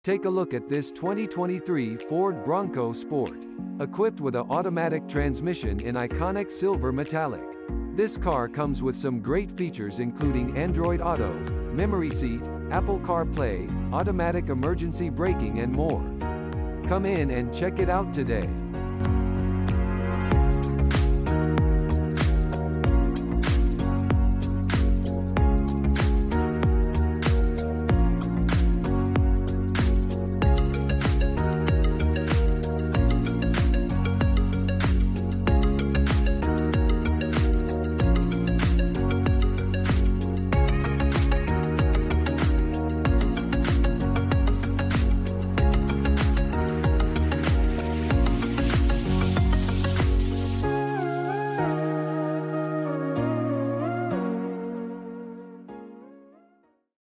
Take a look at this 2023 Ford Bronco Sport. Equipped with an automatic transmission in iconic silver metallic. This car comes with some great features including Android Auto, memory seat, Apple CarPlay, automatic emergency braking and more. Come in and check it out today.